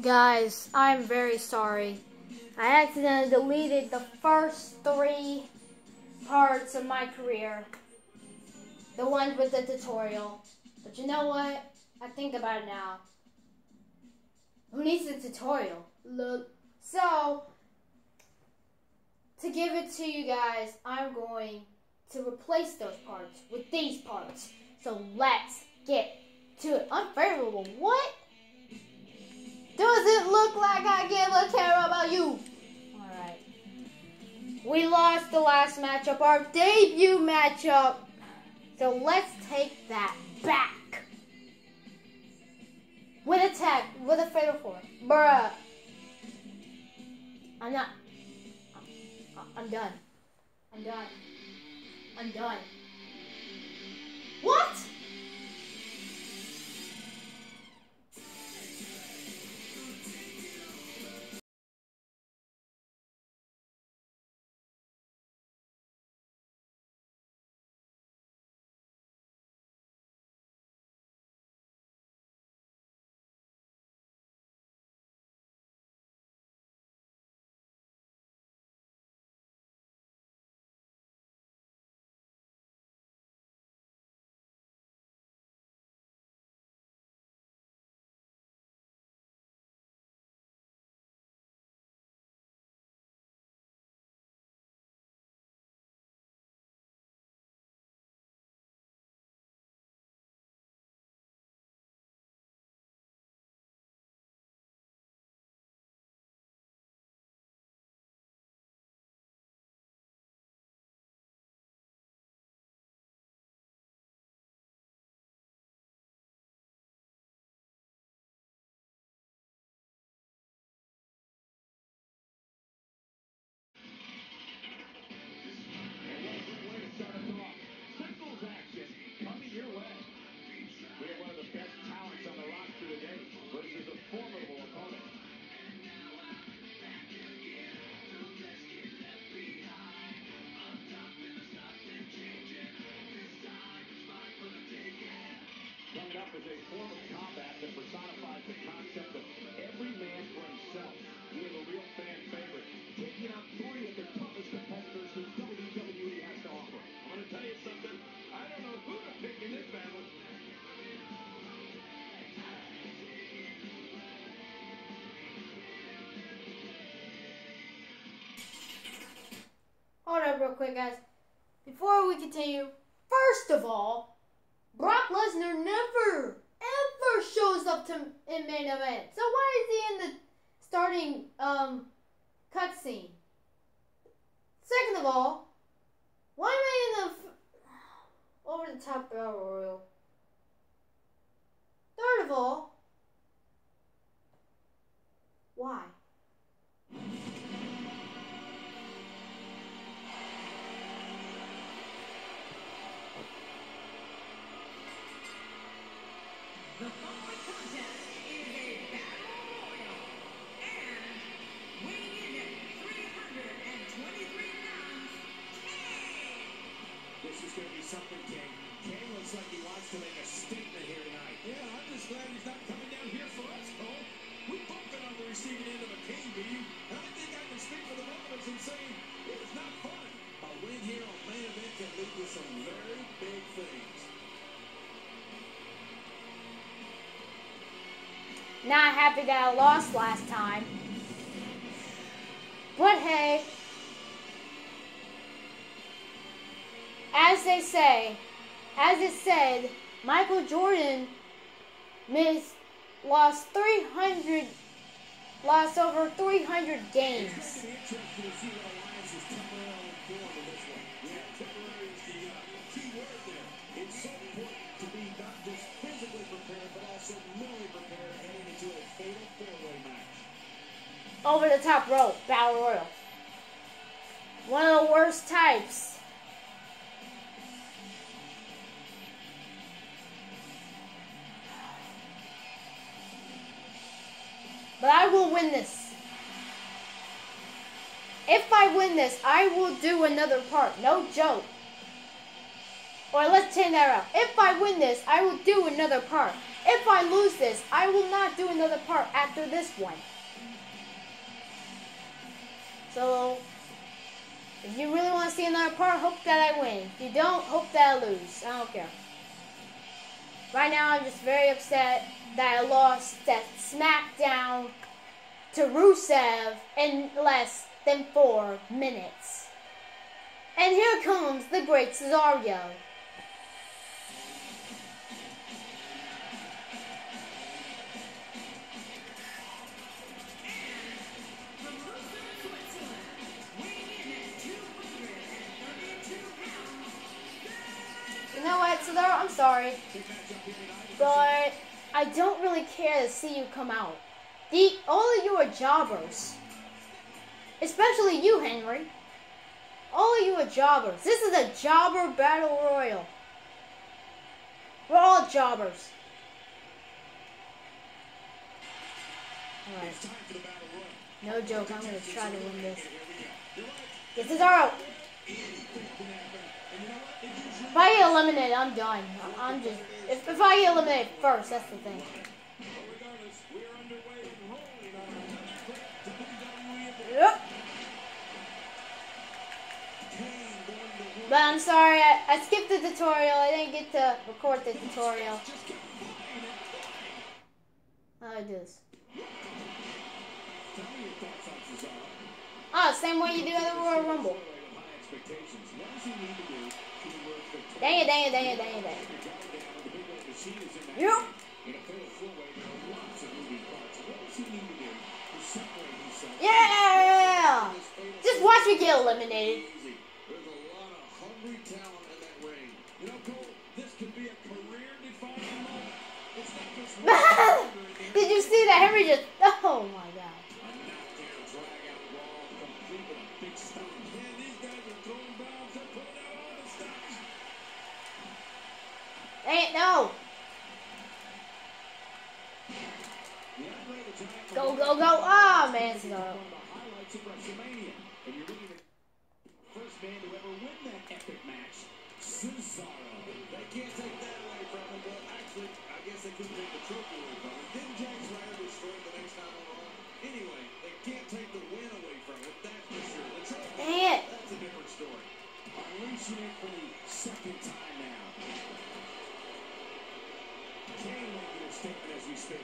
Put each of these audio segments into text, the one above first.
Guys, I'm very sorry. I accidentally deleted the first 3 parts of my career. The ones with the tutorial. But you know what? I think about it now. Who needs a tutorial? Look. So, to give it to you guys, I'm going to replace those parts with these parts. So let's get to it. Unfavorable. What? Does it look like I give a care about you? Alright. We lost the last matchup, our debut matchup. So let's take that back. With a tag, with a fatal 4. Bruh. I'm done. I'm done. I'm done. What? Up is a form of combat that personifies the concept of every man for himself. We have a real fan favorite, taking on 3 of the toughest competitors that WWE has to offer. I'm going to tell you something. I don't know who to pick in this battle. Hold up real quick, guys. Before we continue, first of all, Brock Lesnar never, ever shows up in main event. So why is he in the starting cutscene? Second of all, why am I in the over the top battle royal? Third of all, why? The following contest is a battle royal, and weighing in at 323 pounds, Kane! This is going to be something, Kane. Kane looks like he wants to make a statement here tonight. Yeah, I'm just glad he's not coming down here for us, Cole. We've both been on the receiving end of a Kane beating, and I think I can speak for the both of us in saying it was not fun. A win here on main event can lead to some very big things. Not happy that I lost last time. But hey, as it said, Michael Jordan lost over 300 games. It's going to be interesting to see what Alliance is temporarily doing in this one. Yeah, temporary is the key word there. It's so important to be not just physically prepared, but also mentally prepared heading into a fatal 4-way match. Over the top rope, battle royal. One of the worst types. But I will win this. If I win this, I will do another part. No joke. Or let's change that around. If I win this, I will do another part. if I lose this, I will not do another part after this one. So, if you really want to see another part, hope that I win. If you don't, hope that I lose. I don't care. Right now, I'm just very upset that I lost that SmackDown to Rusev in less than 4 minutes. And here comes the Great Cesaro. You know what, Cesaro? I'm sorry, but I don't really care to see you come out. All of you are jobbers. Especially you, Henry. All of you are jobbers. This is a jobber battle royal. We're all jobbers. Alright. No joke, I'm going to try to win this. Get Cesaro! If I get eliminated, I'm done. I'm just... If I get eliminated first, that's the thing. Yep. But I'm sorry, I skipped the tutorial. I didn't get to record the tutorial. How do I do this? Oh, same way you do at the Royal Rumble. Dang it, dang it, dang it, dang it, dang it. Yep. Yeah! Just watch me get eliminated. There's a lot of hungry talent in that ring. You know, Cole, this could be a career-defining moment. It's not just Did you see that? Henry just... Oh, my God. a knockdown, drag-out brawl, complete with a big stomp. Man, these guys are throwing bombs. They're pulling out all the stops. Dang it, no. The Andre the Giant Go, go, go. Oh, man. is one of the highlights of WrestleMania. And you're looking at the first man to ever win that epic match, Cesaro. They can't take that away from him. Well, actually, I guess they couldn't take the trophy away from him. Didn't Jack Ryder destroy it the next time on Raw? Anyway, they can't take the win away from it. That's for sure. The trophy, Dang it. that's a different story. Unleashing it for the second time now. Kane making a statement as we speak.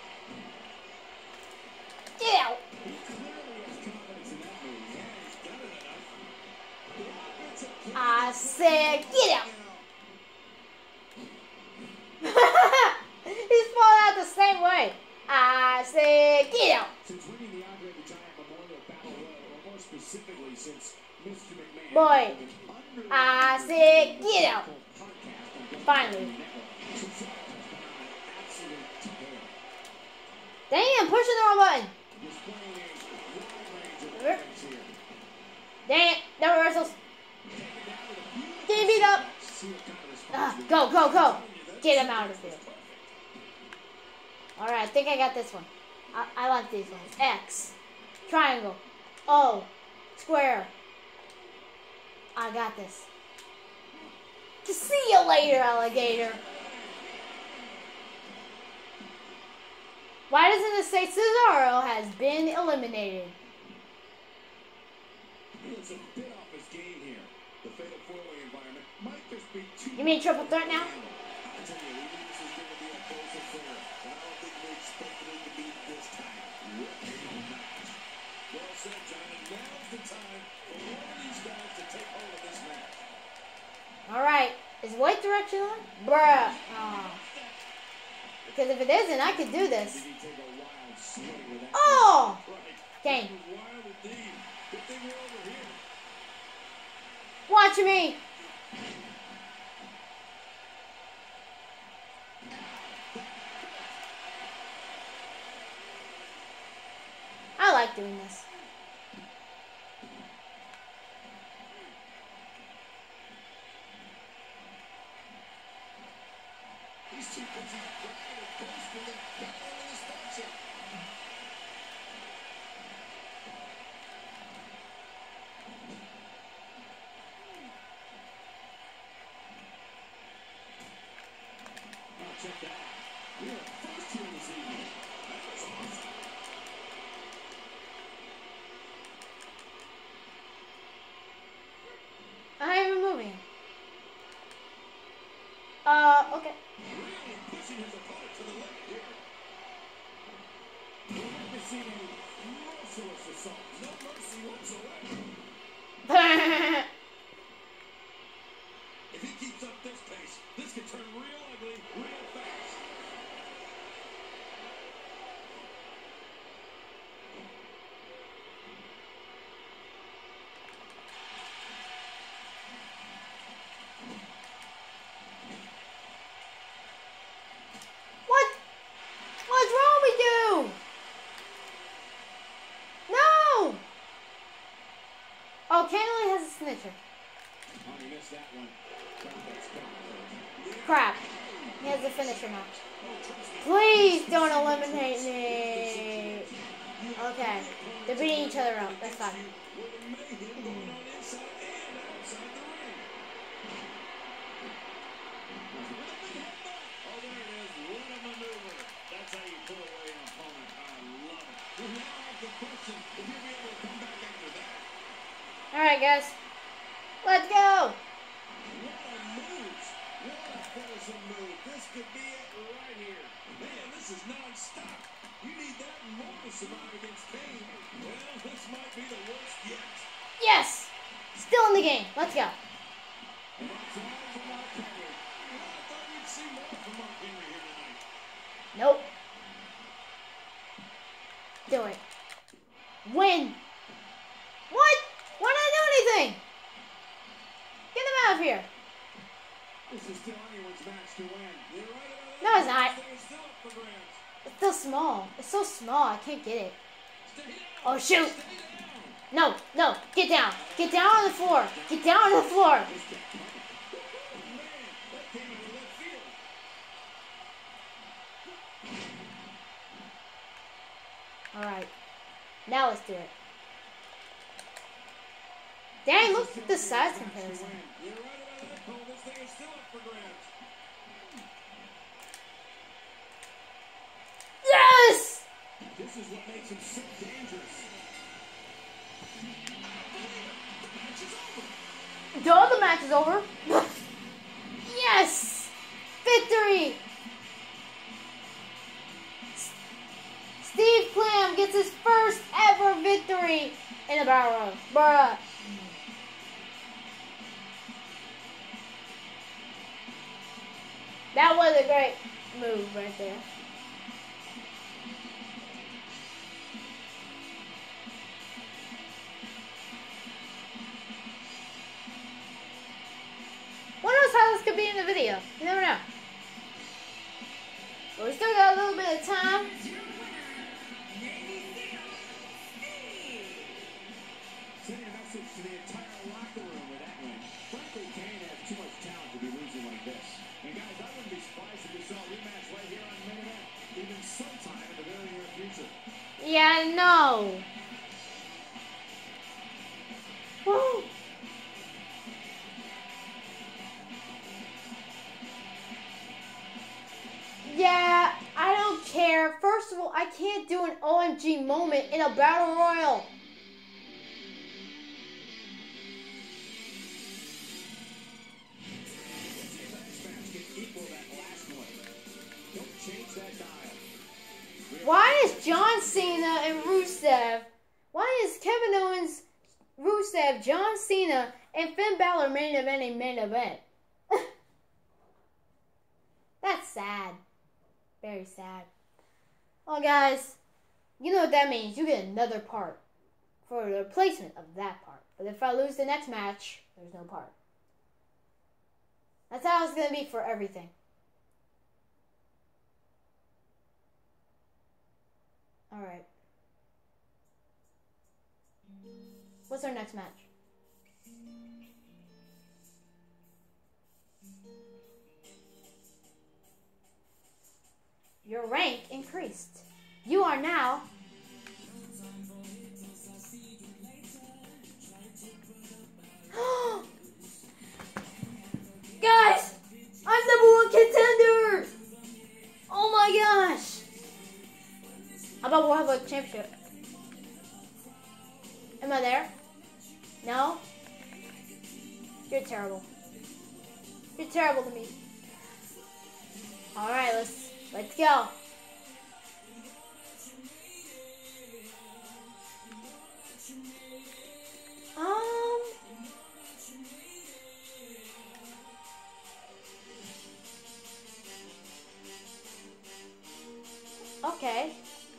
Get out. He clearly has confidence in that move. Yeah, he's done it enough. The offensive play. I said, get out. He's falling out the same way. I said, get out. Since winning the Andre the Giant Memorial Battle Royal, or more specifically since Mr. McMahon... Boy, I said, get out. Finally. Damn, pushing the wrong button. Dang it, no reversals. Getting beat up. Go, go, go. Get him out of here. Alright, I think I got this one. I like these ones. X. Triangle. O. Square. I got this. See you later, alligator. Why doesn't it say Cesaro has been eliminated? It's a bit off his game here. The fatal four-way environment might just be too... You mean triple threat now? I tell you, we knew this was going to be a close affair, and I don't think we expected it to be this time. What a match. Well said, John, and now's the time for one of these guys to take hold of this match. Alright, is white direction on? Bruh. Oh. Because if it isn't, I could do this. Did he take a wild swing with that? Oh! Right. Dang. It was wild indeed. Good thing we're over here. Watch me. I like doing this. He's too busy grabbing a post with the battle in his sponsor. Check that out. We moonsault. No mercy whatsoever. If he keeps up this pace, this could turn real ugly real fast. What? What's wrong with you? No! Oh, Kane only has a snitcher. Oh, you missed that one. Crap. He has a finisher now. Please don't eliminate me. Okay. They're beating each other up. That's fine. Alright, guys. Let's go. This could be it right here. Man, this is non-stop. You need that and more to survive against Kane. Well, this might be the worst yet. Yes. Still in the game. Let's go. And that's all for Mark Henry. Well, I thought you'd see more from Mark Henry here tonight. Nope. Do it. Win. What? Why not do anything? Get him out of here. This is still anyone's match to win. You're right about No, it's not. that. It's still up for grabs. It's still small. It's so small. I can't get it. Stay down. Oh, shoot. Stay down. No, no. Get down. Get down on the floor. Get down on the floor. Man, that came out of left field. All right. Now let's do it. Dang, look at the size comparison. You're right about that, Cole. This thing is still up for grabs. Yes! This is what makes him so dangerous. The other match is over. Yes! Victory! Steve Clam gets his first ever victory in a battle royal. Bruh. That was a great move right there. Who knows how this could be in the video? You never know. But we still got a little bit of time. Send a message to the entire locker room with that win. Frankly, Kane has too much talent to be losing like this. And guys, I wouldn't be surprised if we saw a rematch right here on Main Event, even sometime in the very near future. Yeah, no. Woo. Yeah, I don't care. First of all, I can't do an OMG moment in a battle royal. Why is John Cena and Rusev? Why is Kevin Owens, Rusev, John Cena, and Finn Balor main event? That's sad. Very sad. Well, guys, you know what that means. You get another part for the replacement of that part. But if I lose the next match, there's no part. That's how it's going to be for everything. Alright. What's our next match? Your rank increased. You are now guys, I'm #1 contender. Oh my gosh. How about we'll have a championship? Am I there? No? You're terrible. You're terrible to me. Alright, let's go.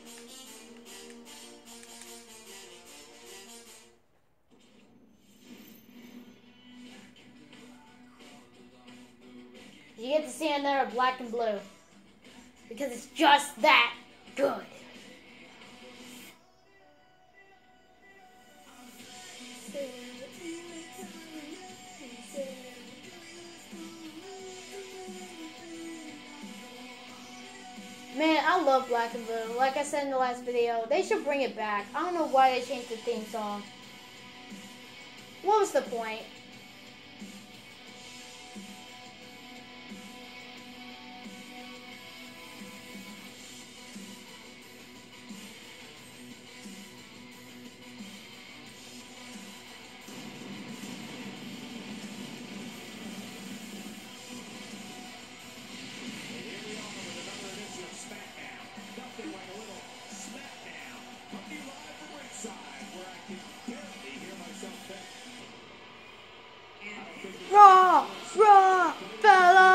You get to see another black and blue. Because it's just that good. Man, I love Black and Blue. Like I said in the last video, they should bring it back. I don't know why they changed the theme song. What was the point? Raw, fella!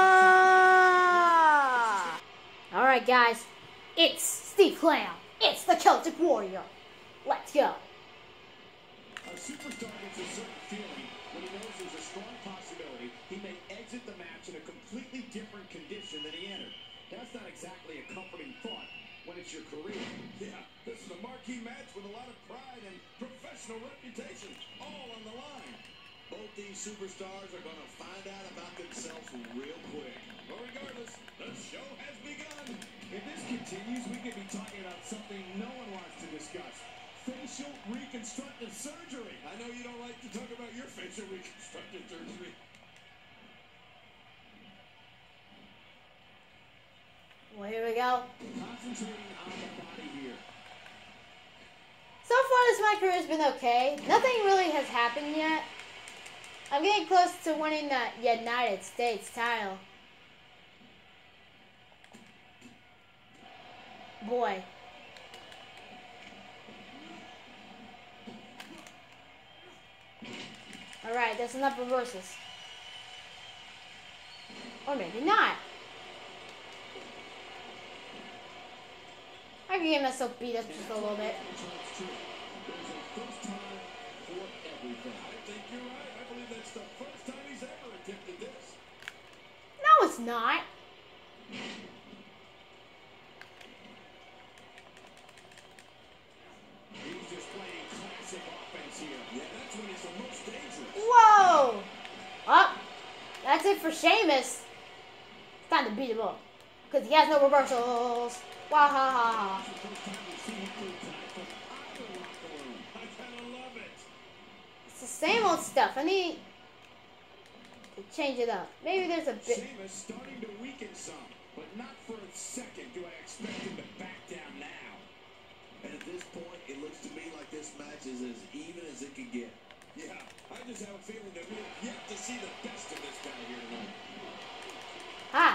Alright guys, it's Steve Clam. It's the Celtic Warrior. Let's go. A superstar gets a certain feeling when he knows there's a strong possibility he may exit the match in a completely different condition than he entered. That's not exactly a comforting thought when it's your career. Yeah, this is a marquee match with a lot of pride and professional reputation all on the line. Both these superstars are going to find out about themselves real quick. But regardless, the show has begun. If this continues, we could be talking about something no one wants to discuss. Facial reconstructive surgery. I know you don't like to talk about your facial reconstructive surgery. Well, here we go. Concentrating on the body here. So far, My Carrer has been okay. Nothing really has happened yet. I'm getting close to winning the United States title. Boy. Alright, that's enough reverses. Or maybe not. I can get myself beat up just a little bit. No, it's not. He's just playing classic offense here. Yeah, that's when he's the most dangerous. Whoa! Up. That's it for Sheamus. It's time to beat him up. Because he has no reversals. Wah ha ha ha. It's the same old stuff. I need to change it up. Maybe there's a bit. Sheamus starting to weaken some, but not for a second do I expect him to back down now. And at this point, it looks to me like this match is as even as it can get. Yeah, I just have a feeling that we're yet to see the best of this guy here tonight. Ha!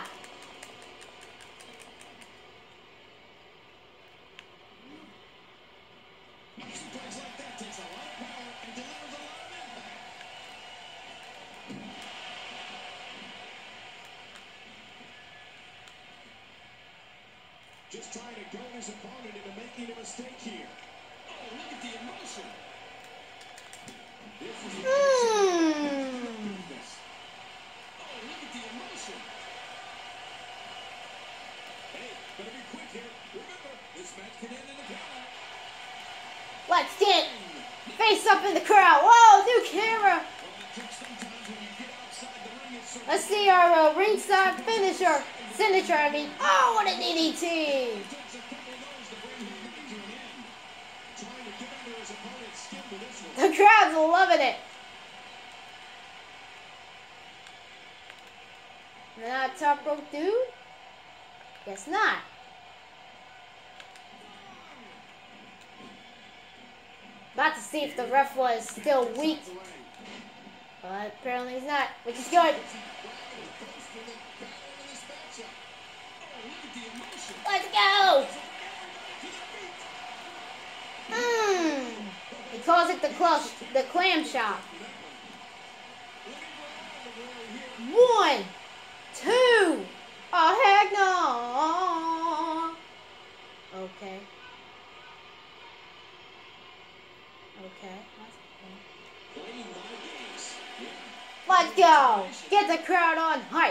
Suplex like that takes a lot of power and delivers a lot of impact. Just trying to goad his opponent into making a mistake here. Oh, look at the emotion. This is business. Oh, look at the emotion. Hey, better be quick here. Remember, this match can end in a count. Let's get face up in the crowd. Whoa, new camera. Let's see our ringside finisher. Signature, I mean. Oh, what a DDT. The crowd's loving it. Not top rope dude? Guess not. About to see if the ref was still weak. But apparently he's not, which is good. Let's go! He calls it the clam shop. 1, 2. Oh, heck no. Okay. Okay. Playing my games. Yeah. Let's go. Get the crowd on hype.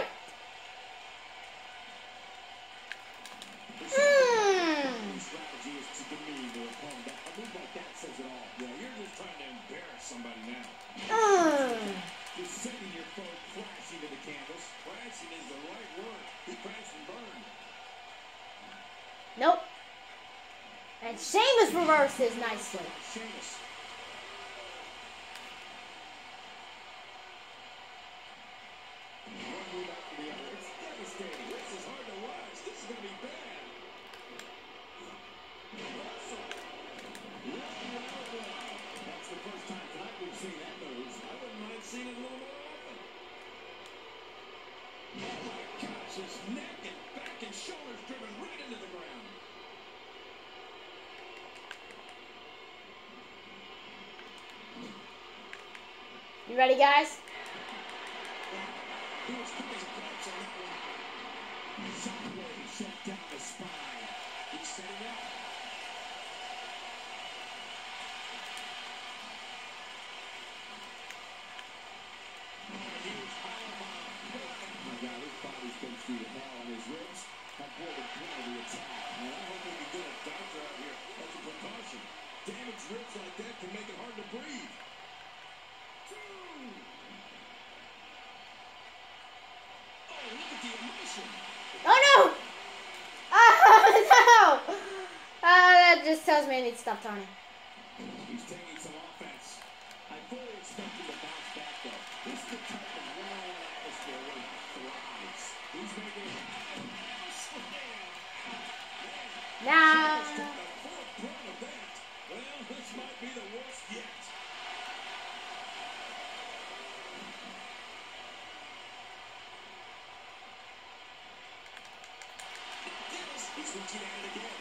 Strategy is to demean their opponent. A move like that says it all. Yeah, you're just trying to embarrass somebody now. Just sending your foe crashing to the canvas. Crashing is the right word. He crashed and burned. Nope. And Sheamus reverses nicely. Sheamus. One move after the other. It's devastating. This is hard to watch. This is going to be bad. That's the first time tonight we've seen that move. I wouldn't mind seeing it a little more often. Oh my gosh, his neck and back and shoulders driven right into the ground. You ready, guys? He was coming close on that one. Shockwave shut down the spine. He's setting up. Huge powerbomb. Oh my God, his body's been through the hell, and his ribs have pulled the brunt of the attack. And I hope we can get a doctor out here as a precaution. Damaged ribs like that can make it hard to breathe. Oh, look at the emotion. Oh no! Oh no! That just tells me I need to stop turning. He's taking some offense. I fully expect him to bounce back, though. This is the type of one-on-one atmosphere where he thrives. He's making it. Now. Sheamus took the full brunt of that. Well, this might be the worst yet. He's reaching at it again.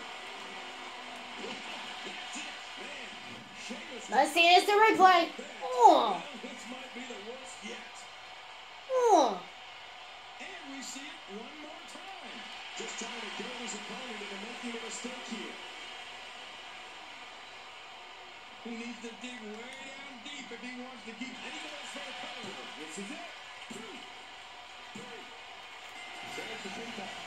That's it, man. Sheamus. Let's see this the replay. Oh. Well, this might be the worst yet. Oh. And we see it one more time. Just trying to get his opponent into making a mistake here. He needs to dig way down deep if he wants to keep any more for the power. This is it. There's the pinfall.